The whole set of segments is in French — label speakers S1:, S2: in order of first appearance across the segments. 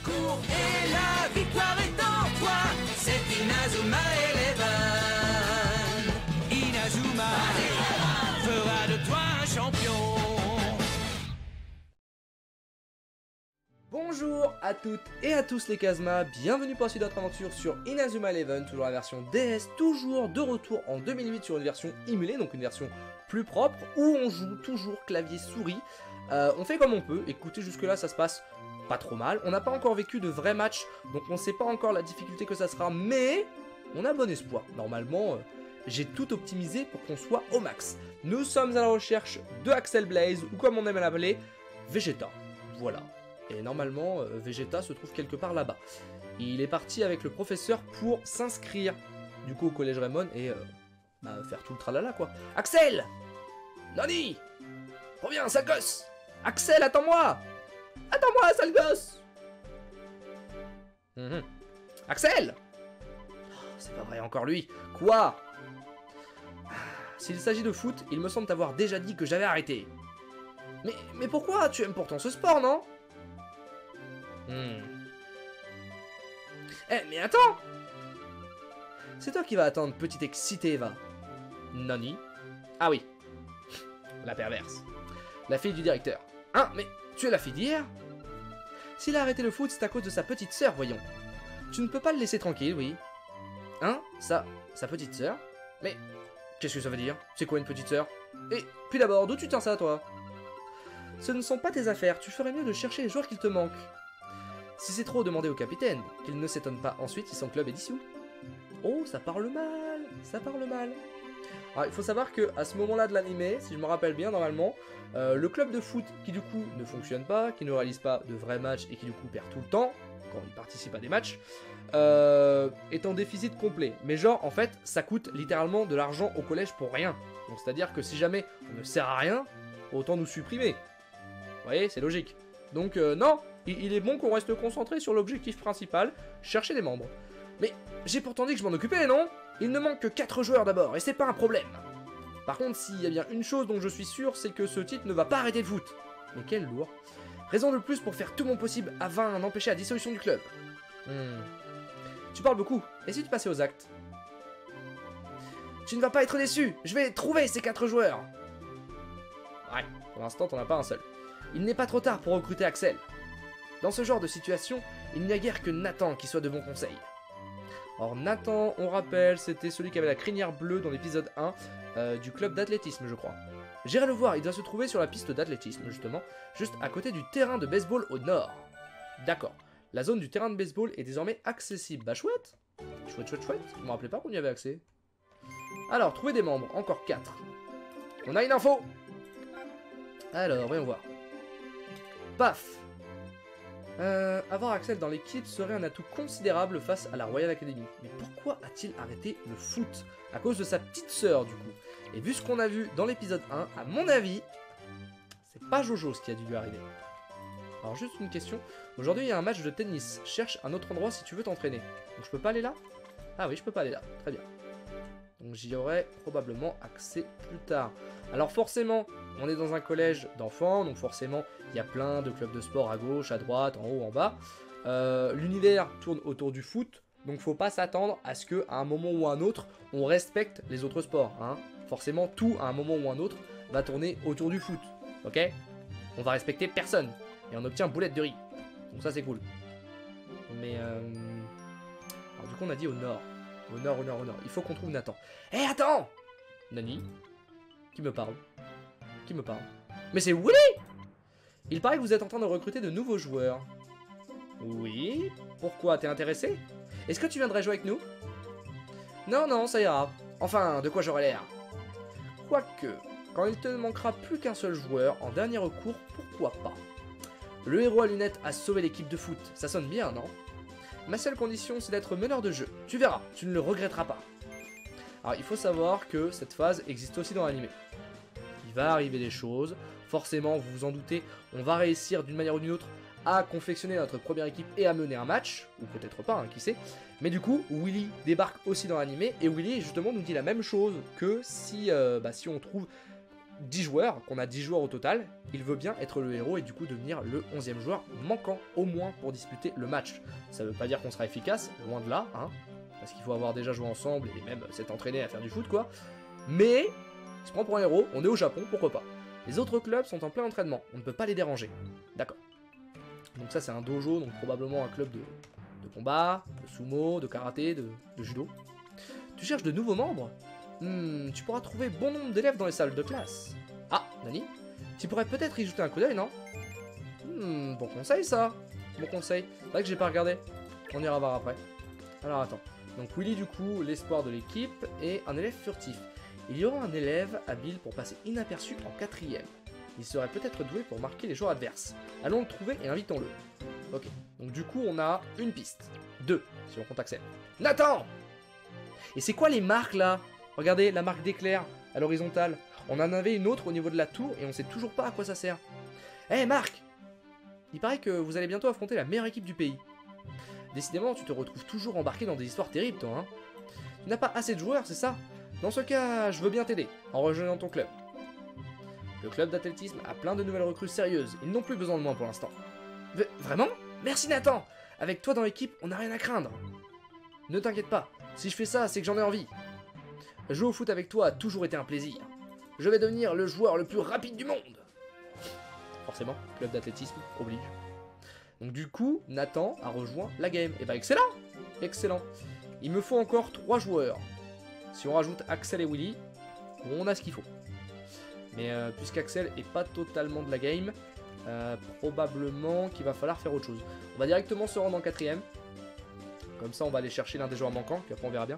S1: cours et la victoire est en toi. C'est Inazuma Eleven. Inazuma fera de toi un champion.
S2: Bonjour à toutes et à tous les Kazma, bienvenue pour la suite de notre aventure sur Inazuma Eleven, toujours la version DS, toujours de retour en 2008 sur une version émulée, donc une version plus propre, où on joue toujours clavier-souris. On fait comme on peut, écoutez jusque là ça se passe pas trop mal, on n'a pas encore vécu de vrais matchs, donc on sait pas encore la difficulté que ça sera, mais on a bon espoir. Normalement, j'ai tout optimisé pour qu'on soit au max. Nous sommes à la recherche de Axel Blaze, ou comme on aime l'appeler, Vegeta, voilà. Et normalement, Vegeta se trouve quelque part là-bas. Il est parti avec le professeur pour s'inscrire, du coup, au collège Raymond et faire tout le tralala, quoi. Axel! Nani! Reviens, sale gosse! Axel, attends-moi! Attends-moi, sale gosse! Axel! Oh, c'est pas vrai, encore lui. Quoi? S'il s'agit de foot, il me semble t'avoir déjà dit que j'avais arrêté. Mais pourquoi? Tu aimes pourtant ce sport, non? Eh, mais attends! C'est toi qui vas attendre, petite excitée, va. Nani? Ah oui. La perverse. La fille du directeur. Hein, mais tu es la fille d'hier? S'il a arrêté le foot, c'est à cause de sa petite sœur, voyons. Tu ne peux pas le laisser tranquille, oui. Hein? Sa petite sœur? Mais qu'est-ce que ça veut dire? C'est quoi une petite sœur? Et puis d'abord, d'où tu tiens ça, toi? Ce ne sont pas tes affaires, tu ferais mieux de chercher les joueurs qu'il te manquent. Si c'est trop demander au capitaine, qu'il ne s'étonne pas ensuite si son club est dissous. Oh, ça parle mal, ça parle mal. Alors, il faut savoir que à ce moment-là de l'animé, si je me rappelle bien normalement, le club de foot qui du coup ne fonctionne pas, qui ne réalise pas de vrais matchs et qui du coup perd tout le temps, quand il participe à des matchs, est en déficit complet. Mais genre, en fait, ça coûte littéralement de l'argent au collège pour rien. Donc c'est-à-dire que si jamais on ne sert à rien, autant nous supprimer. Vous voyez, c'est logique. Donc non, il est bon qu'on reste concentré sur l'objectif principal, chercher des membres. Mais j'ai pourtant dit que je m'en occupais, non? Il ne manque que 4 joueurs d'abord, et c'est pas un problème. Par contre, s'il y a bien une chose dont je suis sûr, c'est que ce titre ne va pas arrêter le foot. Mais quel lourd. Raison de plus pour faire tout mon possible afin d'empêcher la dissolution du club. Tu parles beaucoup, et si tu passais aux actes? Tu ne vas pas être déçu, je vais trouver ces 4 joueurs. Ouais, pour l'instant t'en as pas un seul. Il n'est pas trop tard pour recruter Axel. Dans ce genre de situation, il n'y a guère que Nathan qui soit de bons conseils. Or Nathan, on rappelle, c'était celui qui avait la crinière bleue dans l'épisode 1 du club d'athlétisme, je crois. J'irai le voir, il doit se trouver sur la piste d'athlétisme, justement, juste à côté du terrain de baseball au nord. D'accord, la zone du terrain de baseball est désormais accessible. Bah chouette. Chouette, chouette, chouette. Je me rappelais pas qu'on y avait accès. Alors, trouver des membres, encore 4. On a une info. Alors, voyons voir. Paf! Avoir Axel dans l'équipe serait un atout considérable face à la Royal Academy. Mais pourquoi a-t-il arrêté le foot? À cause de sa petite sœur, du coup. Et vu ce qu'on a vu dans l'épisode 1, à mon avis, c'est pas Jojo ce qui a dû lui arriver. Alors juste une question. Aujourd'hui, il y a un match de tennis. Cherche un autre endroit si tu veux t'entraîner. Donc je peux pas aller là? Ah oui, je peux pas aller là. Très bien. Donc j'y aurai probablement accès plus tard. Alors forcément, on est dans un collège d'enfants, donc forcément, il y a plein de clubs de sport à gauche, à droite, en haut, en bas. L'univers tourne autour du foot, donc faut pas s'attendre à ce qu'à un moment ou à un autre, on respecte les autres sports. Hein. Forcément, tout, à un moment ou à un autre, va tourner autour du foot. Ok? On va respecter personne. Et on obtient boulette de riz. Donc ça, c'est cool. Mais alors du coup, on a dit au nord. Au nord, au nord, au nord. Il faut qu'on trouve Nathan. Eh, attends! Nani? Qui me parle? Qui me parle? Mais c'est Willy! Il paraît que vous êtes en train de recruter de nouveaux joueurs. Oui? Pourquoi? T'es intéressé? Est-ce que tu viendrais jouer avec nous? Non, non, ça ira. Enfin, de quoi j'aurais l'air? Quoique, quand il te manquera plus qu'un seul joueur, en dernier recours, pourquoi pas? Le héros à lunettes a sauvé l'équipe de foot. Ça sonne bien, non? Ma seule condition, c'est d'être meneur de jeu. Tu verras, tu ne le regretteras pas. Alors, il faut savoir que cette phase existe aussi dans l'anime. Il va arriver des choses. Forcément, vous vous en doutez, on va réussir d'une manière ou d'une autre à confectionner notre première équipe et à mener un match. Ou peut-être pas, hein, qui sait. Mais du coup, Willy débarque aussi dans l'anime. Et Willy, justement, nous dit la même chose que si on trouve 10 joueurs, qu'on a 10 joueurs au total, il veut bien être le héros et du coup devenir le 11e joueur manquant au moins pour disputer le match. Ça veut pas dire qu'on sera efficace, loin de là, hein, parce qu'il faut avoir déjà joué ensemble et même s'être entraîné à faire du foot quoi. Mais, il se prend pour un héros, on est au Japon, pourquoi pas. Les autres clubs sont en plein entraînement, on ne peut pas les déranger. D'accord. Donc ça c'est un dojo, donc probablement un club de combat, de sumo, de karaté, de judo. Tu cherches de nouveaux membres? Tu pourras trouver bon nombre d'élèves dans les salles de classe. Ah, Nani, tu pourrais peut-être y jeter un coup d'œil, non? Bon conseil ça. Bon conseil. C'est vrai que j'ai pas regardé. On ira voir après. Alors attends. Donc Willy du coup, l'espoir de l'équipe et un élève furtif. Il y aura un élève habile pour passer inaperçu en 4ème. Il serait peut-être doué pour marquer les joueurs adverses. Allons le trouver et invitons-le. Ok, donc du coup on a une piste. 2, si on compte Axel. Nathan! Et c'est quoi les marques là? Regardez, la marque d'éclair à l'horizontale. On en avait une autre au niveau de la tour et on sait toujours pas à quoi ça sert. Eh Marc! Il paraît que vous allez bientôt affronter la meilleure équipe du pays. Décidément, tu te retrouves toujours embarqué dans des histoires terribles, toi, hein? Tu n'as pas assez de joueurs, c'est ça? Dans ce cas, je veux bien t'aider, en rejoignant ton club. Le club d'athlétisme a plein de nouvelles recrues sérieuses, ils n'ont plus besoin de moi pour l'instant. Vraiment? Merci Nathan! Avec toi dans l'équipe, on n'a rien à craindre. Ne t'inquiète pas, si je fais ça, c'est que j'en ai envie. Jouer au foot avec toi a toujours été un plaisir. Je vais devenir le joueur le plus rapide du monde. Forcément, club d'athlétisme oblige. Donc du coup, Nathan a rejoint la game. Et bah excellent! Excellent. Il me faut encore 3 joueurs. Si on rajoute Axel et Willy, on a ce qu'il faut. Mais puisqu'Axel est pas totalement de la game, probablement qu'il va falloir faire autre chose. On va directement se rendre en 4ème. Comme ça, on va aller chercher l'un des joueurs manquants, puis après on verra bien.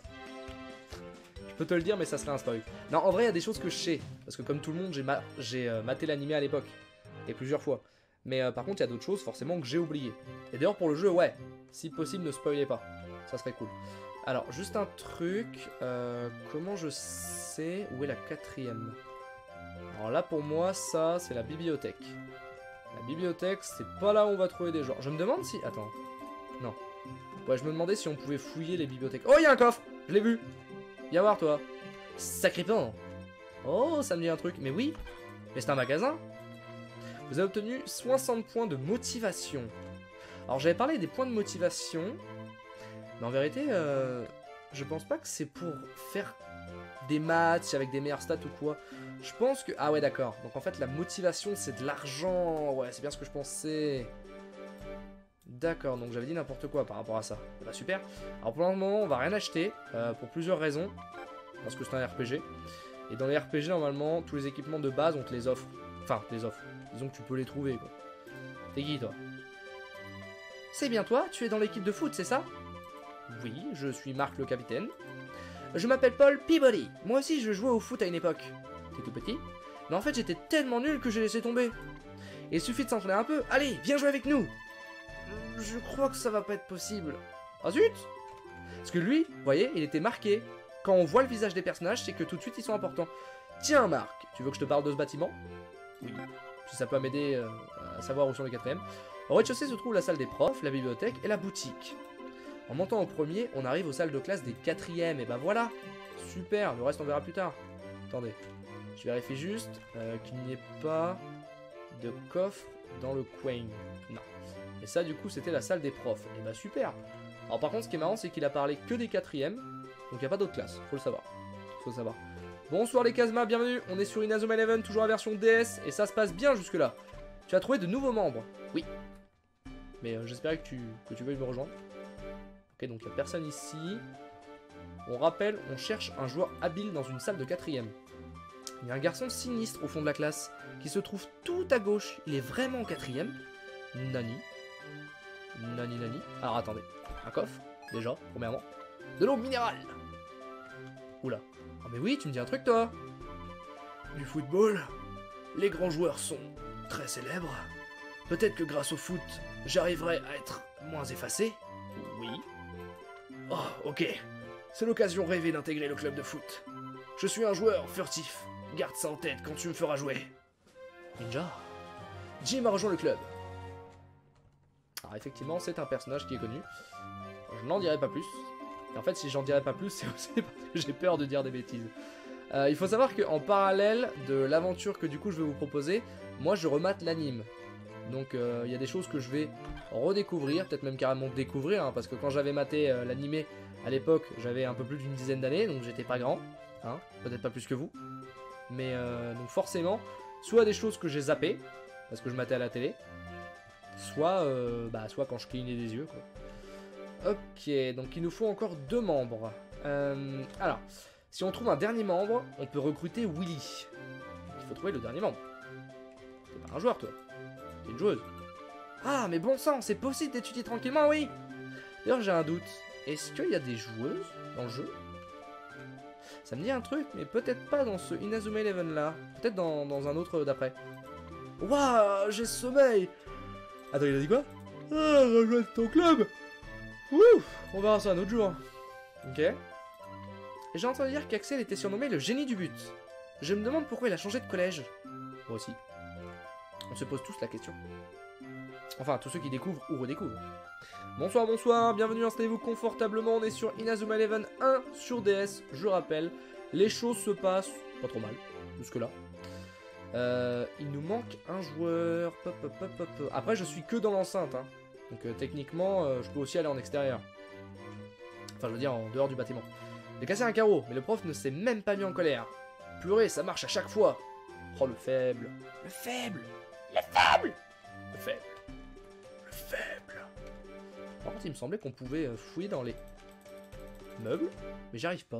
S2: Je peux te le dire, mais ça serait un spoil. Non, en vrai, il y a des choses que je sais. Parce que comme tout le monde, j'ai maté l'animé à l'époque. Et plusieurs fois. Mais par contre, il y a d'autres choses forcément que j'ai oubliées. Et d'ailleurs, pour le jeu, ouais. Si possible, ne spoilez pas. Ça serait cool. Alors, juste un truc. Comment je sais où est la 4ème? Alors là, pour moi, ça, c'est la bibliothèque. La bibliothèque, c'est pas là où on va trouver des joueurs. Je me demande si... Attends. Non. Ouais, je me demandais si on pouvait fouiller les bibliothèques. Oh, il y a un coffre! Je l'ai vu! Viens voir, toi. Sacré pan. Oh, ça me dit un truc. Mais oui, mais c'est un magasin. Vous avez obtenu 60 points de motivation. Alors, j'avais parlé des points de motivation. Mais en vérité, je pense pas que c'est pour faire des matchs avec des meilleurs stats ou quoi. Je pense que... Ah ouais, d'accord. Donc, en fait, la motivation, c'est de l'argent. Ouais, c'est bien ce que je pensais. D'accord, donc j'avais dit n'importe quoi par rapport à ça. Bah super. Alors pour le moment, on va rien acheter, pour plusieurs raisons. Parce que c'est un RPG. Et dans les RPG, normalement, tous les équipements de base, on te les offre. Enfin, te les offre. Disons que tu peux les trouver, quoi. T'es qui, toi? C'est bien toi, tu es dans l'équipe de foot, c'est ça? Oui, je suis Marc le capitaine. Je m'appelle Paul Peabody. Moi aussi, je jouais au foot à une époque. T'es tout petit? Mais en fait, j'étais tellement nul que j'ai laissé tomber. Il suffit de s'entraîner un peu. Allez, viens jouer avec nous! Je crois que ça va pas être possible. Ah zut! Parce que lui, vous voyez, il était marqué. Quand on voit le visage des personnages, c'est que tout de suite ils sont importants. Tiens Marc, tu veux que je te parle de ce bâtiment? Oui. Si ça peut m'aider à savoir où sont les 4ème. Au rez-de-chaussée se trouve la salle des profs, la bibliothèque et la boutique. En montant au premier, on arrive aux salles de classe des 4ème. Et bah voilà! Super, le reste on verra plus tard. Attendez, je vérifie juste qu'il n'y ait pas de coffre dans le coin. Non. Et ça, du coup, c'était la salle des profs. Et bah super. Alors par contre, ce qui est marrant, c'est qu'il a parlé que des 4ème. Donc il n'y a pas d'autres classes, faut le savoir. Faut le savoir. Bonsoir les Kazma, bienvenue. On est sur Inazuma Eleven, toujours en version DS. Et ça se passe bien jusque là. Tu as trouvé de nouveaux membres? Oui. Mais j'espérais que tu veuilles me rejoindre. Ok, donc il n'y a personne ici. On rappelle, on cherche un joueur habile dans une salle de 4ème. Il y a un garçon sinistre au fond de la classe, qui se trouve tout à gauche. Il est vraiment en 4ème. Nani. Nani. Alors attendez, un coffre, déjà, premièrement. De l'eau minérale. Oula. Ah mais oui, tu me dis un truc toi. Du football, les grands joueurs sont très célèbres. Peut-être que grâce au foot, j'arriverai à être moins effacé. Oui. Oh, ok. C'est l'occasion rêvée d'intégrer le club de foot. Je suis un joueur furtif. Garde ça en tête quand tu me feras jouer. Ninja. Jim a rejoint le club. Alors effectivement, c'est un personnage qui est connu. Je n'en dirai pas plus. Et en fait, si j'en dirai pas plus, c'est aussi parce que j'ai peur de dire des bêtises. Il faut savoir qu'en parallèle de l'aventure que du coup je vais vous proposer, moi je remate l'anime. Donc il y a des choses que je vais redécouvrir, peut-être même carrément découvrir, hein, parce que quand j'avais maté l'animé à l'époque, j'avais un peu plus d'une dizaine d'années, donc j'étais pas grand, hein, peut-être pas plus que vous. Mais donc forcément, soit des choses que j'ai zappées, parce que je matais à la télé, soit quand je clignais des yeux, quoi. Ok, donc il nous faut encore 2 membres. Alors, si on trouve un dernier membre, on peut recruter Willy. Il faut trouver le dernier membre. T'es pas un joueur, toi. T'es une joueuse. Ah, mais bon sang, c'est possible d'étudier tranquillement, oui. D'ailleurs, j'ai un doute. Est-ce qu'il y a des joueuses dans le jeu? Ça me dit un truc, mais peut-être pas dans ce Inazuma Eleven là. Peut-être dans un autre d'après. Waouh, j'ai sommeil. Attends, il a dit quoi? Ah, rejoins ton club. Ouf, on verra ça un autre jour. Ok. Et j'ai entendu dire qu'Axel était surnommé le génie du but. Je me demande pourquoi il a changé de collège. Moi aussi. On se pose tous la question. Enfin, tous ceux qui découvrent ou redécouvrent. Bonsoir, bonsoir, bienvenue, installez-vous confortablement. On est sur Inazuma Eleven 1 sur DS, je rappelle. Les choses se passent pas trop mal, jusque-là. Il nous manque un joueur. Après, je suis que dans l'enceinte. Hein. Donc, techniquement, je peux aussi aller en extérieur. Enfin, je veux dire, en dehors du bâtiment. J'ai cassé un carreau, mais le prof ne s'est même pas mis en colère. Pleurer, ça marche à chaque fois. Oh, le faible. Le faible. Le faible. Le faible. Le faible. Par contre, il me semblait qu'on pouvait fouiller dans les meubles, mais j'y arrive pas.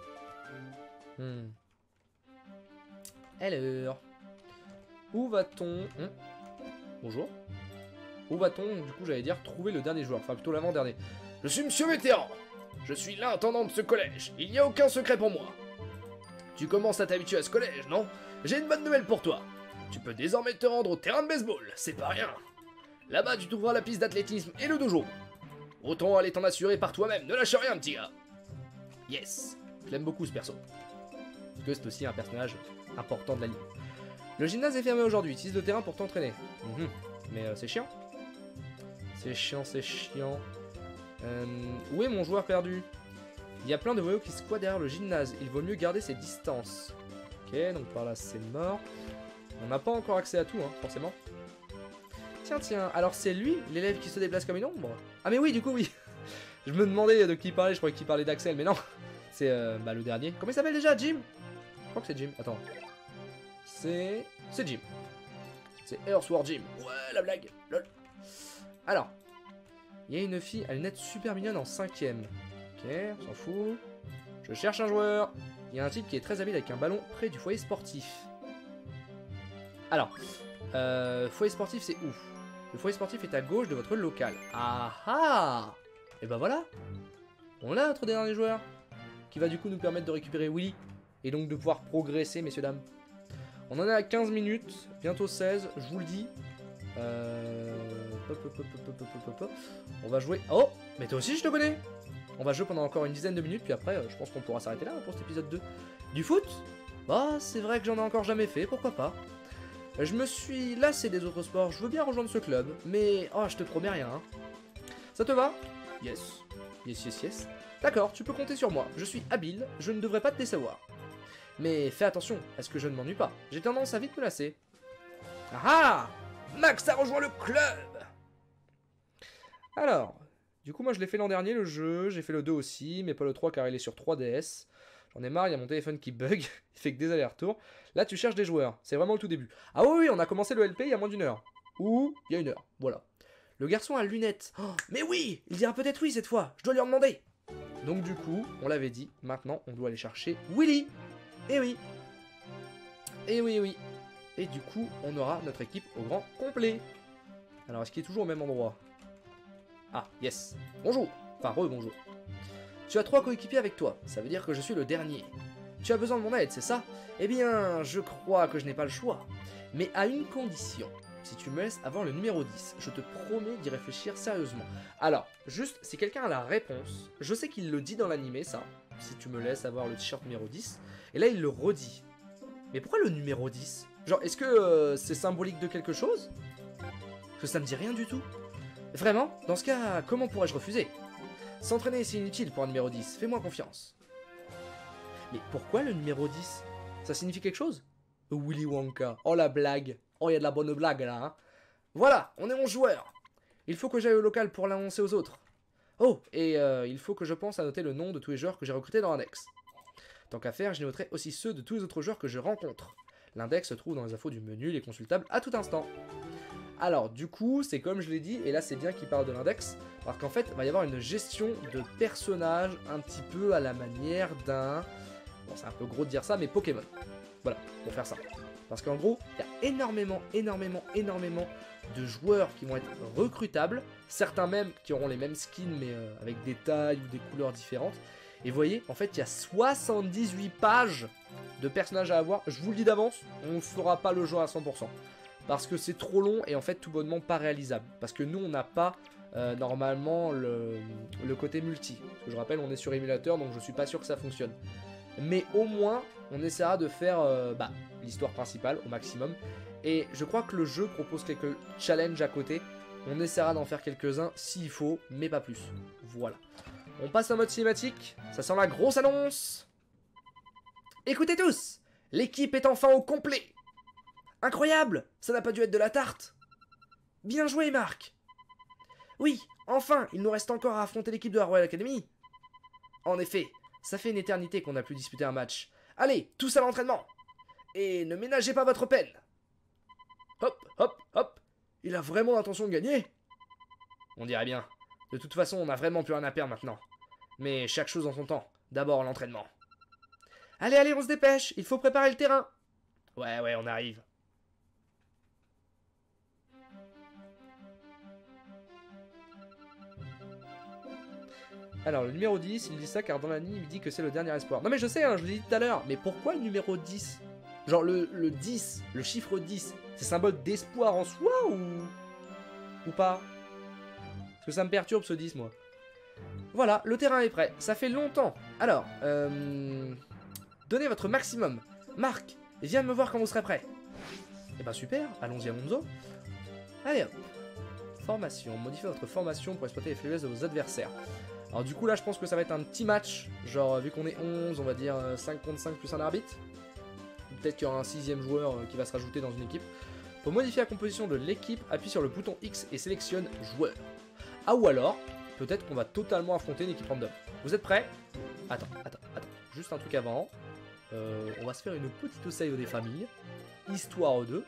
S2: Alors, où va-t-on? Bonjour. Où va-t-on, du coup, j'allais dire, trouver le dernier joueur, enfin plutôt l'avant-dernier. Je suis Monsieur Vétéran. Je suis l'intendant de ce collège. Il n'y a aucun secret pour moi. Tu commences à t'habituer à ce collège, non? J'ai une bonne nouvelle pour toi. Tu peux désormais te rendre au terrain de baseball, c'est pas rien. Là-bas, tu trouveras la piste d'athlétisme et le dojo. Autant aller t'en assurer par toi-même, ne lâche rien, petit gars. Yes, je l'aime beaucoup ce perso. Parce que c'est aussi un personnage important de l'anime. Le gymnase est fermé aujourd'hui, utilise le terrain pour t'entraîner. Mais c'est chiant. C'est chiant, c'est chiant. Où est mon joueur perdu? Il y a plein de voyous qui squattent derrière le gymnase, il vaut mieux garder ses distances. Ok, donc par là c'est mort. On n'a pas encore accès à tout, hein, forcément. Tiens, tiens, alors c'est lui, l'élève qui se déplace comme une ombre? Ah mais oui, du coup, oui. Je me demandais de qui il parlait, je croyais qu'il parlait d'Axel, mais non. C'est le dernier. Comment il s'appelle déjà? Jim? Je crois que c'est Jim, attends. C'est Jim. C'est Earthworm Jim. Ouais, la blague, lol. Alors, il y a une fille à lunettes super mignonne en 5ème. Ok, on s'en fout. Je cherche un joueur. Il y a un type qui est très habile avec un ballon près du foyer sportif. Alors, foyer sportif c'est où? Le foyer sportif est à gauche de votre local. Ah ah! Et ben voilà! On a notre dernier joueur qui va du coup nous permettre de récupérer Willy et donc de pouvoir progresser, messieurs dames. On en est à 15 minutes, bientôt 16, je vous le dis. On va jouer... Oh! Mais toi aussi je te connais! On va jouer pendant encore une dizaine de minutes, puis après je pense qu'on pourra s'arrêter là pour cet épisode 2. Du foot? Bah c'est vrai que j'en ai encore jamais fait, pourquoi pas. Je me suis lassé des autres sports, je veux bien rejoindre ce club, mais... Oh, je te promets rien, hein. Ça te va? Yes. Yes, yes, yes. D'accord, tu peux compter sur moi, je suis habile, je ne devrais pas te décevoir. Mais fais attention, à ce que je ne m'ennuie pas, j'ai tendance à vite me lasser. Ah ah! Max a rejoint le club! Alors, du coup moi je l'ai fait l'an dernier le jeu, j'ai fait le 2 aussi, mais pas le 3 car il est sur 3DS. J'en ai marre, il y a mon téléphone qui bug, il fait que des allers-retours. Là, tu cherches des joueurs, c'est vraiment le tout début. Ah oui, on a commencé le LP il y a moins d'une heure. Ou il y a une heure, voilà. Le garçon a lunettes. Oh, mais oui, il dira peut-être oui cette fois, je dois lui en demander. Donc du coup, on l'avait dit, maintenant on doit aller chercher Willy. Eh oui. Eh oui, oui. Et du coup, on aura notre équipe au grand complet. Alors, est-ce qu'il est toujours au même endroit? Ah, yes. Bonjour. Enfin, re-bonjour. Tu as 3 coéquipiers avec toi, ça veut dire que je suis le dernier. Tu as besoin de mon aide, c'est ça? Eh bien, je crois que je n'ai pas le choix. Mais à une condition. Si tu me laisses avoir le numéro 10, je te promets d'y réfléchir sérieusement. Alors, juste, si quelqu'un a la réponse, je sais qu'il le dit dans l'animé, ça. Si tu me laisses avoir le t-shirt numéro 10. Et là, il le redit. Mais pourquoi le numéro 10? Genre, est-ce que c'est symbolique de quelque chose? Parce que ça me dit rien du tout. Vraiment? Dans ce cas, comment pourrais-je refuser? S'entraîner, c'est inutile pour un numéro 10, fais-moi confiance. Mais pourquoi le numéro 10? Ça signifie quelque chose? Willy Wonka. Oh la blague. Oh, il y a de la bonne blague là. Hein. Voilà, on est 11 joueurs. Il faut que j'aille au local pour l'annoncer aux autres. Oh, et il faut que je pense à noter le nom de tous les joueurs que j'ai recrutés dans l'index. Tant qu'à faire, je noterai aussi ceux de tous les autres joueurs que je rencontre. L'index se trouve dans les infos du menu, il est consultable à tout instant. Alors, du coup, c'est comme je l'ai dit, et là c'est bien qu'il parle de l'index, parce qu'en fait, il va y avoir une gestion de personnages un petit peu à la manière d'un... Bon, c'est un peu gros de dire ça, mais Pokémon. Voilà, pour faire ça. Parce qu'en gros, il y a énormément de joueurs qui vont être recrutables, certains même qui auront les mêmes skins, mais avec des tailles ou des couleurs différentes. Et vous voyez, en fait, il y a 78 pages de personnages à avoir. Je vous le dis d'avance, on ne fera pas le jeu à 100%. Parce que c'est trop long et en fait tout bonnement pas réalisable. Parce que nous on n'a pas normalement le côté multi. Parce que je rappelle on est sur émulateur donc je suis pas sûr que ça fonctionne. Mais au moins on essaiera de faire l'histoire principale au maximum. Et je crois que le jeu propose quelques challenges à côté. On essaiera d'en faire quelques-uns s'il faut, mais pas plus. Voilà. On passe en mode cinématique. Ça sent la grosse annonce. Écoutez tous, l'équipe est enfin au complet. Incroyable! Ça n'a pas dû être de la tarte! Bien joué, Marc! Oui, enfin, il nous reste encore à affronter l'équipe de la Royal Academy. En effet, ça fait une éternité qu'on n'a plus disputé un match. Allez, tous à l'entraînement! Et ne ménagez pas votre peine! Hop, hop, hop! Il a vraiment l'intention de gagner? On dirait bien. De toute façon, on n'a vraiment plus rien à perdre maintenant. Mais chaque chose en son temps. D'abord l'entraînement. Allez, allez, on se dépêche! Il faut préparer le terrain! Ouais, on arrive. Alors, le numéro 10, il dit ça car dans la ligne, il dit que c'est le dernier espoir. Non mais je sais, hein, je l'ai dit tout à l'heure, mais pourquoi le numéro 10? Genre le 10, le chiffre 10, c'est symbole d'espoir en soi ou pas? Parce que ça me perturbe ce 10, moi. Voilà, le terrain est prêt, ça fait longtemps. Alors, donnez votre maximum. Marc, viens me voir quand vous serez prêt. Eh ben super, allons-y à Monzo. Allez hop. Formation, modifiez votre formation pour exploiter les faiblesses de vos adversaires. Alors du coup là je pense que ça va être un petit match, genre vu qu'on est 11, on va dire 5 contre 5 plus un arbitre. Peut-être qu'il y aura un 6ème joueur qui va se rajouter dans une équipe. Pour modifier la composition de l'équipe, appuie sur le bouton X et sélectionne joueur. Ah ou alors, peut-être qu'on va totalement affronter une équipe random. Vous êtes prêts? Attends, juste un truc avant. On va se faire une petite save des familles, histoire 2.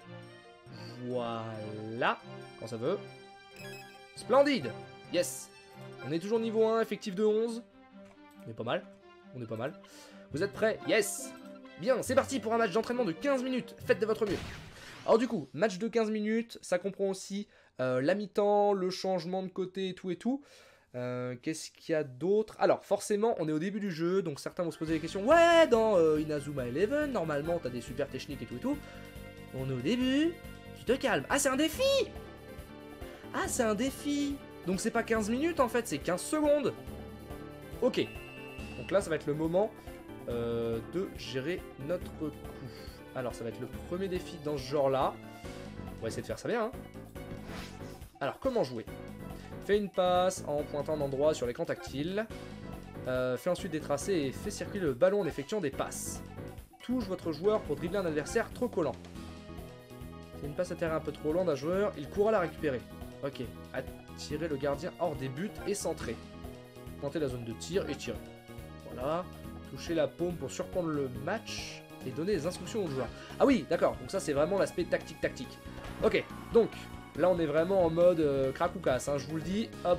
S2: Voilà, quand ça veut. Splendide. Yes. On est toujours niveau 1, effectif de 11. On est pas mal. Vous êtes prêts? Yes. Bien, c'est parti pour un match d'entraînement de 15 minutes. Faites de votre mieux. Alors du coup, match de 15 minutes, ça comprend aussi la mi-temps, le changement de côté et tout. Qu'est-ce qu'il y a d'autre? Alors forcément, on est au début du jeu, donc certains vont se poser des questions. Ouais, dans Inazuma Eleven, normalement, t'as des super techniques et tout. On est au début. Tu te calmes. Ah, c'est un défi! Ah, c'est un défi! Donc c'est pas 15 minutes en fait, c'est 15 secondes. Ok. Donc là, ça va être le moment de gérer notre coup. Alors, ça va être le premier défi dans ce genre-là. On va essayer de faire ça bien. Hein. Alors, comment jouer? Fais une passe en pointant un endroit sur l'écran tactile. Fais ensuite des tracés et fais circuler le ballon en effectuant des passes. Touche votre joueur pour dribbler un adversaire trop collant. C'est une passe à terrain un peu trop lente d'un joueur, il courra la récupérer. Ok. Tirer le gardien hors des buts et centrer. Pointer la zone de tir et tirer. Voilà. Toucher la paume pour surprendre le match et donner des instructions aux joueurs. Ah oui, d'accord. Donc ça, c'est vraiment l'aspect tactique. Ok. Donc, là, on est vraiment en mode crack ou casse. Hein, je vous le dis. Hop.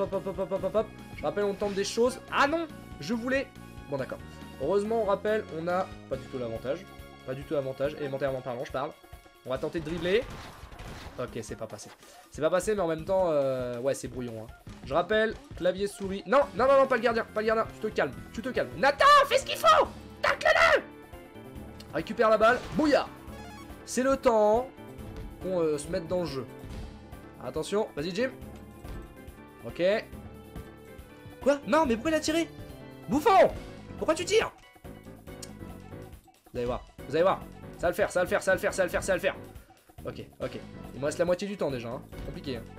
S2: Je rappelle, on tente des choses. Ah non, je voulais... Bon, d'accord. Heureusement, on rappelle, on a pas du tout l'avantage. Élémentairement parlant, je parle. On va tenter de dribbler. Ok, c'est pas passé. C'est pas passé, mais en même temps, ouais, c'est brouillon. Hein. Je rappelle, clavier, souris. Non, pas le gardien, Tu te calmes. Nathan, fais ce qu'il faut. Tacle-le. Récupère la balle. Bouillard. C'est le temps qu'on se mette dans le jeu. Attention, vas-y, Jim. Ok. Quoi? Non, mais pourquoi il a tiré? Bouffon. Pourquoi tu tires? Vous allez voir. Ça va le faire. Ok. Il me reste la moitié du temps déjà, hein. Compliqué. Hein.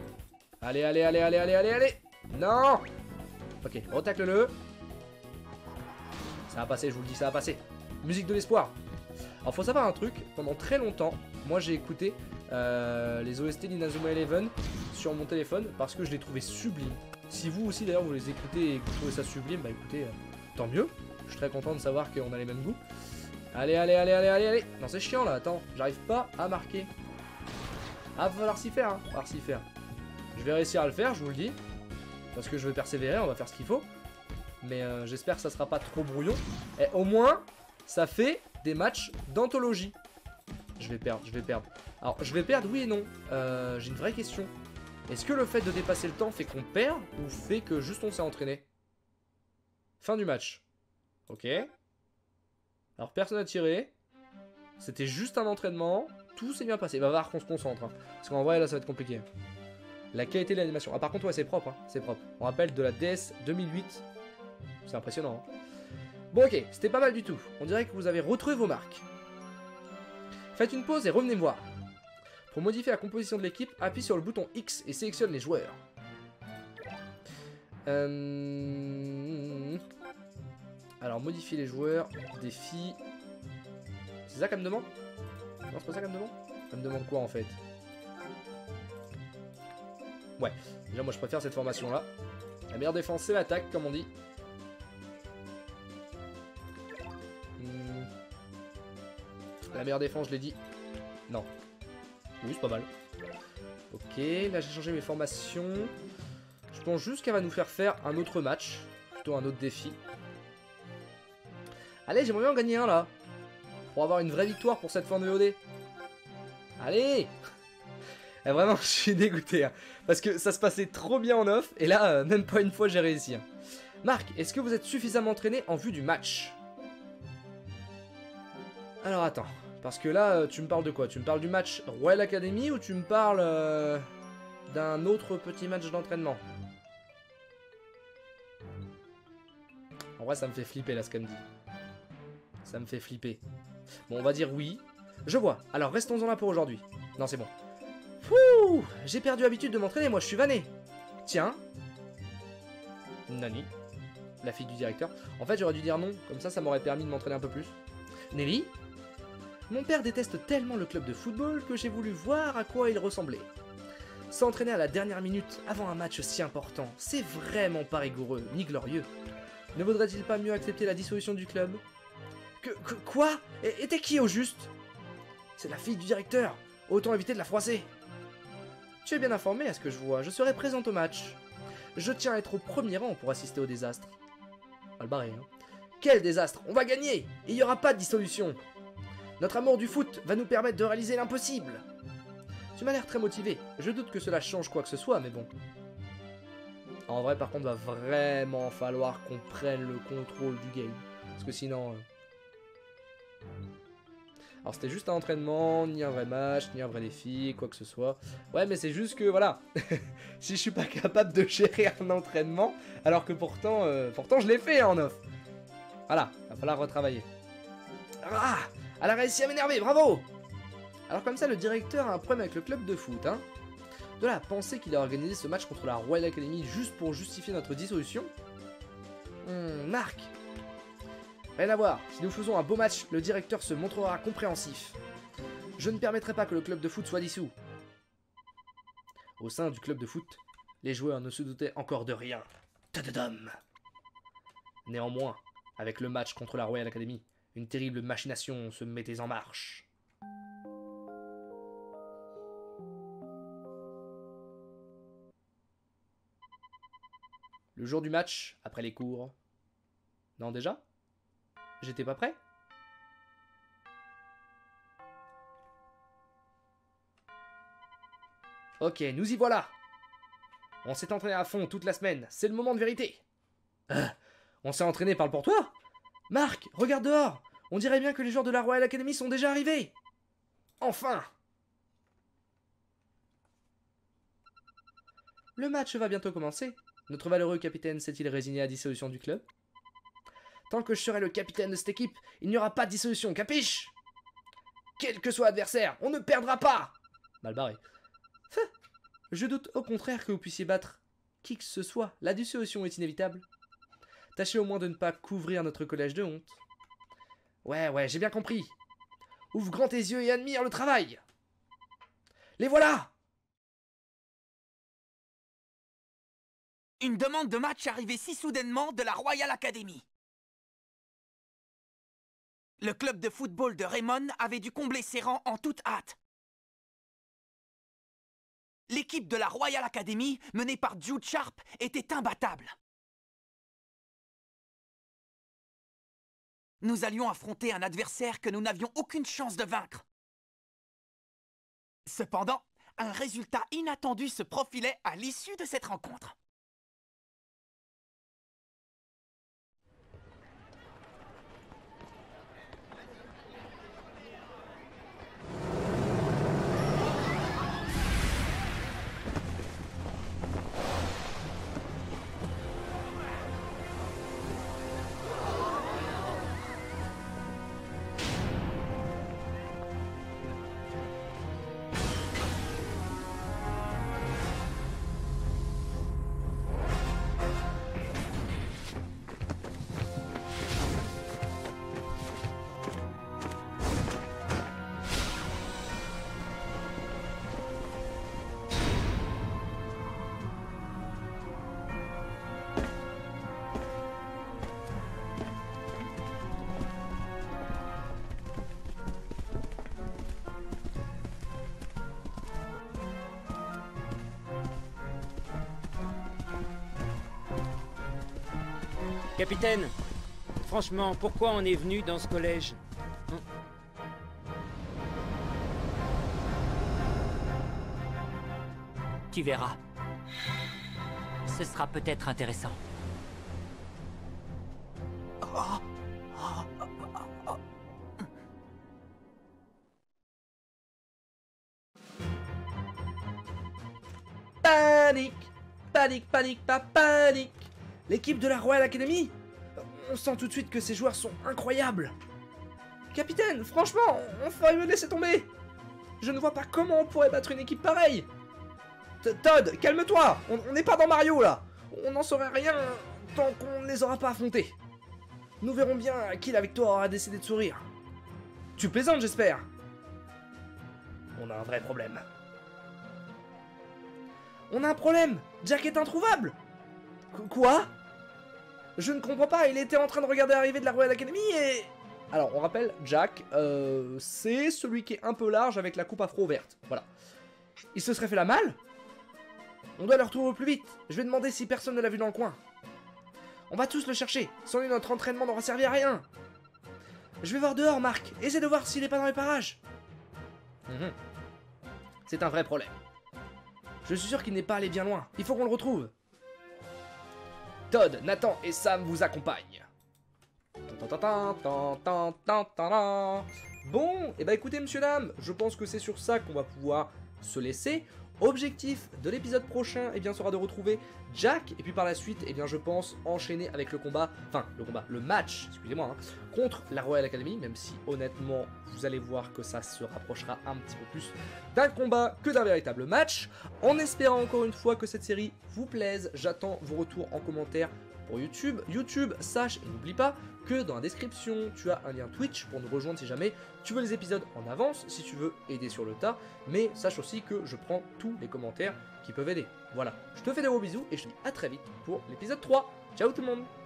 S2: Allez. Non. Ok, retacle-le. Ça va passer, je vous le dis, ça va passer. Musique de l'espoir. Alors faut savoir un truc, pendant très longtemps, moi j'ai écouté les OST d'Inazuma Eleven sur mon téléphone parce que je les trouvais sublimes. Si vous aussi d'ailleurs vous les écoutez et que vous trouvez ça sublime, bah écoutez, tant mieux. Je suis très content de savoir qu'on a les mêmes goûts. Allez, allez, allez, allez, allez, allez. Non c'est chiant là, attends, j'arrive pas à marquer. Ah, va falloir s'y faire, hein, va falloir s'y faire. Je vais réussir à le faire, je vous le dis. Parce que je vais persévérer, on va faire ce qu'il faut. Mais j'espère que ça sera pas trop brouillon. Et au moins, ça fait des matchs d'anthologie. Je vais perdre, je vais perdre. Alors, je vais perdre, oui et non. J'ai une vraie question. Est-ce que le fait de dépasser le temps fait qu'on perd ou fait que juste on s'est entraîné? Fin du match. Ok. Alors, personne n'a tiré. C'était juste un entraînement. Tout s'est bien passé. Il va falloir qu'on se concentre. Hein. Parce qu'en vrai, là, ça va être compliqué. La qualité de l'animation. Ah, par contre, ouais, c'est propre. Hein. C'est propre. On rappelle de la DS 2008. C'est impressionnant. Hein. Bon, ok. C'était pas mal du tout. On dirait que vous avez retrouvé vos marques. Faites une pause et revenez me voir. Pour modifier la composition de l'équipe, appuie sur le bouton X et sélectionne les joueurs. Alors, modifier les joueurs. Défi. C'est ça qu'elle me demande? Non, c'est pas ça qu'elle me demande? Elle me demande quoi en fait? Ouais, déjà moi je préfère cette formation là. La meilleure défense c'est l'attaque comme on dit. La meilleure défense je l'ai dit. Non. Oui c'est pas mal. Ok, là j'ai changé mes formations. Je pense juste qu'elle va nous faire un autre match. Plutôt un autre défi. Allez, j'aimerais bien en gagner un là. Pour avoir une vraie victoire pour cette fin de VOD. Allez. Et vraiment, je suis dégoûté. Hein, parce que ça se passait trop bien en off. Et là, même pas une fois, j'ai réussi. Hein. Marc, est-ce que vous êtes suffisamment entraîné en vue du match? Alors, attends. Parce que là, tu me parles de quoi? Tu me parles du match Royal Academy ou tu me parles d'un autre petit match d'entraînement? En vrai, ça me fait flipper, là, ce qu'elle me dit. Ça me fait flipper. Bon, on va dire oui. Je vois. Alors, restons-en là pour aujourd'hui. Non, c'est bon. Fouh, j'ai perdu l'habitude de m'entraîner, moi je suis vanné. Tiens. Nani, la fille du directeur. En fait j'aurais dû dire non, comme ça m'aurait permis de m'entraîner un peu plus. Nelly. Mon père déteste tellement le club de football que j'ai voulu voir à quoi il ressemblait. S'entraîner à la dernière minute avant un match si important, c'est vraiment pas rigoureux, ni glorieux. Ne vaudrait-il pas mieux accepter la dissolution du club? Quoi? Et t'es qui au juste? C'est la fille du directeur, autant éviter de la froisser. Tu es bien informé à ce que je vois, je serai présente au match. Je tiens à être au premier rang pour assister au désastre. Mal barré, hein. Quel désastre? On va gagner! Il n'y aura pas de dissolution. Notre amour du foot va nous permettre de réaliser l'impossible. Tu m'as l'air très motivé. Je doute que cela change quoi que ce soit, mais bon. En vrai, par contre, va vraiment falloir qu'on prenne le contrôle du game. Parce que sinon... Alors c'était juste un entraînement, ni un vrai match, ni un vrai défi, quoi que ce soit. Ouais mais c'est juste que voilà, si je suis pas capable de gérer un entraînement, alors que pourtant je l'ai fait en off. Voilà, va falloir retravailler. Ah, elle a réussi à m'énerver, bravo. Alors comme ça le directeur a un problème avec le club de foot, hein. De là à penser qu'il a organisé ce match contre la Royal Academy juste pour justifier notre dissolution. Marc. Rien à voir, si nous faisons un beau match, le directeur se montrera compréhensif. Je ne permettrai pas que le club de foot soit dissous. Au sein du club de foot, les joueurs ne se doutaient encore de rien. Tadadam. Néanmoins, avec le match contre la Royal Academy, une terrible machination se mettait en marche. Le jour du match, après les cours... Non déjà ? J'étais pas prêt? Ok, nous y voilà. On s'est entraîné à fond toute la semaine, c'est le moment de vérité. On s'est entraîné, parle pour toi? Marc, regarde dehors. On dirait bien que les joueurs de la Royal Academy sont déjà arrivés. Enfin. Le match va bientôt commencer. Notre valeureux capitaine s'est-il résigné à la dissolution du club? Tant que je serai le capitaine de cette équipe, il n'y aura pas de dissolution, capiche? Quel que soit l'adversaire, on ne perdra pas. Mal barré. Je doute au contraire que vous puissiez battre qui que ce soit. La dissolution est inévitable. Tâchez au moins de ne pas couvrir notre collège de honte. Ouais, j'ai bien compris. Ouvre grand tes yeux et admire le travail. Les voilà!
S3: Une demande de match arrivée si soudainement de la Royal Academy. Le club de football de Raymond avait dû combler ses rangs en toute hâte. L'équipe de la Royal Academy, menée par Jude Sharp, était imbattable. Nous allions affronter un adversaire que nous n'avions aucune chance de vaincre. Cependant, un résultat inattendu se profilait à l'issue de cette rencontre.
S4: Capitaine, franchement, pourquoi on est venu dans ce collège?
S5: Tu verras. Ce sera peut-être intéressant.
S2: Panique! Pas panique! L'équipe de la Royal Academy? On sent tout de suite que ces joueurs sont incroyables. Capitaine, franchement, on ferait mieux de laisser tomber. Je ne vois pas comment on pourrait battre une équipe pareille. Todd, calme-toi. On n'est pas dans Mario là. On n'en saurait rien tant qu'on ne les aura pas affrontés. Nous verrons bien à qui la victoire aura décidé de sourire. Tu plaisantes, j'espère. On a un vrai problème. On a un problème. Jack est introuvable. Quoi? Je ne comprends pas, il était en train de regarder l'arrivée de la Royal Academy et... Alors, on rappelle, Jack, c'est celui qui est un peu large avec la coupe afro verte. Voilà. Il se serait fait la malle? On doit le retrouver au plus vite. Je vais demander si personne ne l'a vu dans le coin. On va tous le chercher. Sans lui, notre entraînement n'aura servi à rien. Je vais voir dehors, Marc. Essaie de voir s'il est pas dans les parages. C'est un vrai problème. Je suis sûr qu'il n'est pas allé bien loin. Il faut qu'on le retrouve. Todd, Nathan et Sam vous accompagnent. Bon, et bah écoutez, monsieur, dame, je pense que c'est sur ça qu'on va pouvoir se laisser. Objectif de l'épisode prochain, eh bien, sera de retrouver Jack, et puis par la suite, eh bien, je pense enchaîner avec le match, excusez-moi, hein, contre la Royal Academy, même si, honnêtement, vous allez voir que ça se rapprochera un petit peu plus d'un combat que d'un véritable match. En espérant encore une fois que cette série vous plaise, j'attends vos retours en commentaire pour YouTube. Sache et n'oublie pas que dans la description, tu as un lien Twitch pour nous rejoindre si jamais tu veux les épisodes en avance, si tu veux aider sur le tas, mais sache aussi que je prends tous les commentaires qui peuvent aider. Voilà, je te fais des gros bisous et je te dis à très vite pour l'épisode 3. Ciao tout le monde!